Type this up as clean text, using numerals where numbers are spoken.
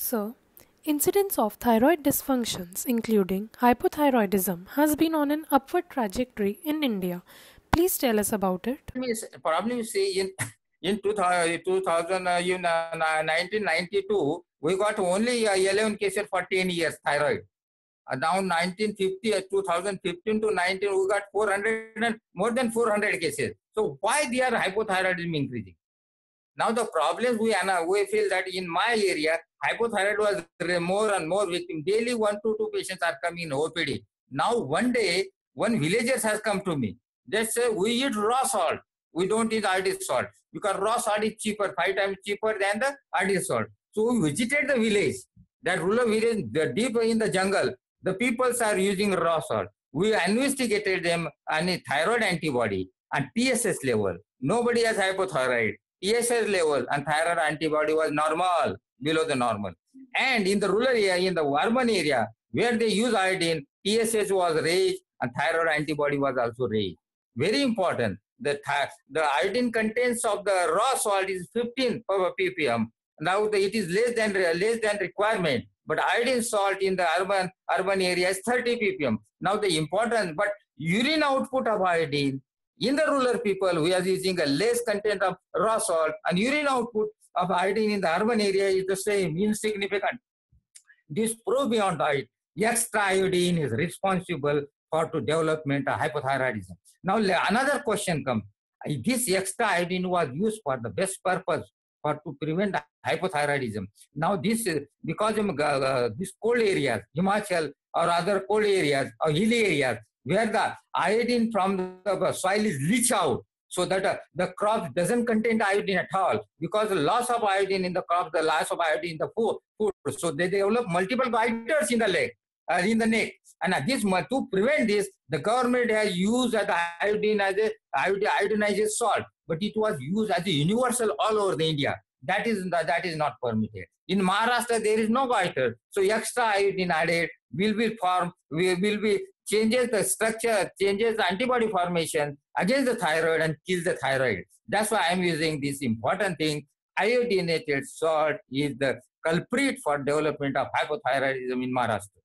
So, incidence of thyroid dysfunctions, including hypothyroidism, has been on an upward trajectory in India. Please tell us about it. Probably you see in 2000 1992 we got only 11 cases for 10 years thyroid. Now 1950 2015 to 19 we got 400 and more than 400 cases. So why their hypothyroidism increasing? Now the problems we feel that in my area hypothyroid was more and more victim. Daily 1 to 2 patients are coming in OPD. Now one day one villager has come to me. They say we eat raw salt. We don't eat iodine salt because raw salt is cheaper, 5 times cheaper than the iodine salt. So we visited the village, that rural village, the deep in the jungle. The peoples are using raw salt. We investigated them and a thyroid antibody and TSS level. Nobody has hypothyroid. TSS level and thyroid antibody was normal, below the normal. And in the rural area, in the urban area, where they use iodine, TSS was raised and thyroid antibody was also raised. Very important. The iodine contents of the raw salt is 15 ppm. Now it is less than requirement. But iodine salt in the urban area is 30 ppm. Now the important, but urine output of iodine in the rural people who are using a less content of raw salt and urine output of iodine in the urban area is the same, insignificant. This prove beyond doubt, extra iodine is responsible for to development of hypothyroidism. Now another question comes. This extra iodine was used for the best purpose for to prevent hypothyroidism. Now this because of these cold areas, Himachal or other cold areas or hilly areas, where the iodine from the soil is leached out, so that the crop doesn't contain iodine at all, because the loss of iodine in the crop, the loss of iodine in the food, so they develop multiple goiters in the leg, in the neck. And this to prevent this, the government has used the iodine as a iodinized salt, but it was used as a universal all over the India. That is not permitted. In Maharashtra, there is no goiter, so extra iodine added will be changes the structure, changes the antibody formation against the thyroid and kills the thyroid. That's why I'm using this important thing. Iodinated salt is the culprit for development of hypothyroidism in Maharashtra.